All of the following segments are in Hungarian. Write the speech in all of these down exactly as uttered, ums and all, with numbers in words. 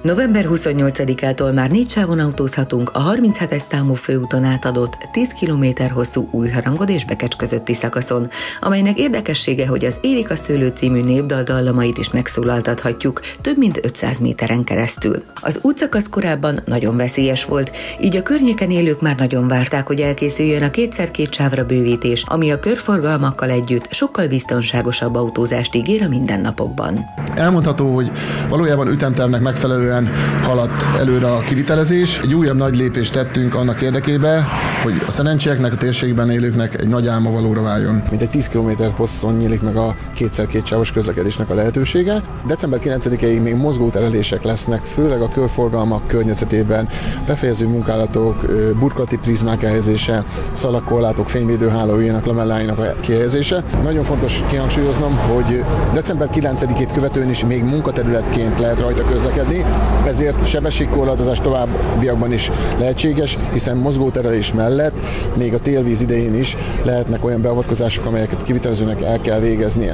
november huszonnyolcadikától már négy sávon autózhatunk a harminchetes számú főúton átadott tíz kilométer hosszú Újharangod és Bekecs közötti szakaszon, amelynek érdekessége, hogy az Érik a szőlő című népdal dallamait is megszólaltathatjuk több mint ötszáz méteren keresztül. Az útszakasz korábban nagyon veszélyes volt, így a környéken élők már nagyon várták, hogy elkészüljön a kétszer két sávra bővítés, ami a körforgalmakkal együtt sokkal biztonságosabb autózást ígér a mindennapokban. Elmondható, hogy valójában ütemtervnek megfelelően haladt előre a kivitelezés. Egy újabb nagy lépést tettünk annak érdekében, hogy a szerencséknek, a térségben élőknek egy nagy álma valóra váljon. Mintegy tíz kilométer hosszon nyílik meg a kétszer két sávos közlekedésnek a lehetősége. december kilencedikéig még mozgóterelések lesznek, főleg a körforgalmak környezetében, befejező munkálatok, burkolati prizmák elhelyezése, szalagkorlátok, fényvédőhálóinak, lamelláinak a kihelyezése. Nagyon fontos kihangsúlyoznom, hogy december kilencedikét követően is még munkaterületként lehet rajta közlekedni, ezért sebességkorlátozás továbbiakban is lehetséges, hiszen mozgóterelés mellett még a télvíz idején is lehetnek olyan beavatkozások, amelyeket kivitelezőnek el kell végeznie.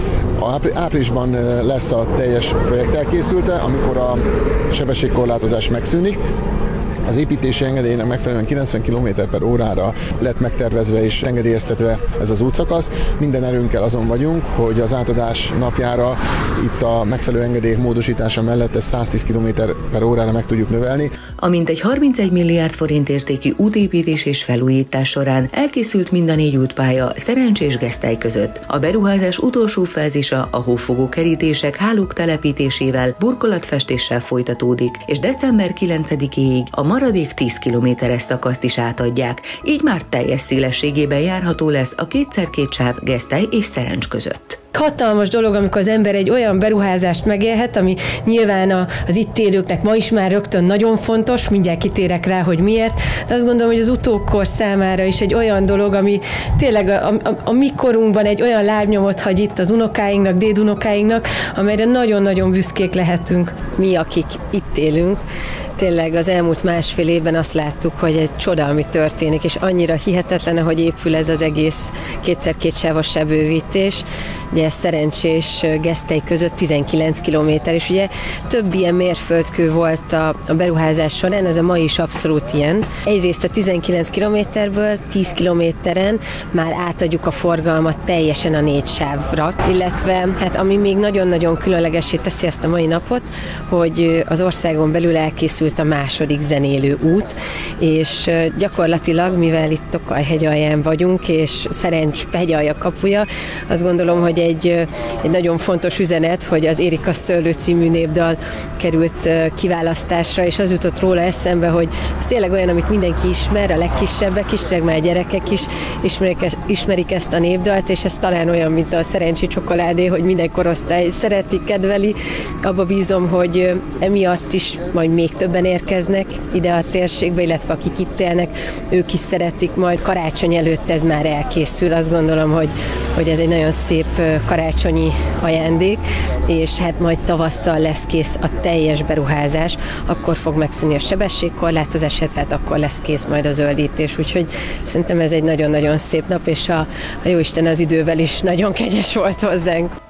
Áprilisban lesz a teljes projekt elkészülte, amikor a sebességkorlátozás megszűnik. Az építési engedélynek megfelelően kilencven kilométer per órára lett megtervezve és engedélyeztetve ez az útszakasz. Minden erőnkkel azon vagyunk, hogy az átadás napjára itt a megfelelő engedély módosítása mellett ezt száztíz kilométer per órára meg tudjuk növelni. A mintegy harmincegy milliárd forint értékű útépítés és felújítás során elkészült mind a négy útpálya Szerencs és Gesztely között. A beruházás utolsó fázisa a hófogó kerítések, hálók telepítésével, burkolatfestéssel folytatódik, és december kilencedikéig a maradék tíz kilométeres szakaszt is átadják, így már teljes szélességében járható lesz a kétszer két sáv Gesztely és Szerencs között. Hatalmas dolog, amikor az ember egy olyan beruházást megélhet, ami nyilván a, az itt élőknek ma is már rögtön nagyon fontos, mindjárt kitérek rá, hogy miért, de azt gondolom, hogy az utókor számára is egy olyan dolog, ami tényleg a, a, a mi korunkban egy olyan lábnyomot hagy itt az unokáinknak, dédunokáinknak, amelyre nagyon-nagyon büszkék lehetünk mi, akik itt élünk. Tényleg az elmúlt másfél évben azt láttuk, hogy egy csoda, ami történik, és annyira hihetetlen, hogy épül ez az egész kétszer két sávos bővítés. Ugye Szerencs és Gesztely között tizenkilenc kilométer, és ugye több ilyen mérföldkő volt a, a beruházás során, ez a mai is abszolút ilyen. Egyrészt a tizenkilenc kilométerből tíz kilométeren már átadjuk a forgalmat teljesen a négy sávra, illetve hát ami még nagyon-nagyon különlegessé teszi ezt a mai napot, hogy az országon belül elkészült a második zenélő út, és gyakorlatilag, mivel itt Tokaj hegyalján vagyunk, és Szerencs hegyalja kapuja, azt gondolom, hogy egy, egy nagyon fontos üzenet, hogy az Érik a szőlő című népdal került kiválasztásra, és az jutott róla eszembe, hogy ez tényleg olyan, amit mindenki ismer, a legkisebbek is, tényleg már gyerekek is ismerik, ismerik ezt a népdalt, és ez talán olyan, mint a Szerencsi csokoládé, hogy minden korosztály szereti, kedveli. Abba bízom, hogy emiatt is majd még többen érkeznek ide a térségbe, illetve akik itt élnek, ők is szeretik, majd karácsony előtt ez már elkészül. Azt gondolom, hogy, hogy ez egy nagyon szép karácsonyi ajándék, és hát majd tavasszal lesz kész a teljes beruházás, akkor fog megszűnni a sebességkorlátozás, hát akkor lesz kész majd a zöldítés, úgyhogy szerintem ez egy nagyon-nagyon szép nap, és a, a Jóisten az idővel is nagyon kegyes volt hozzánk.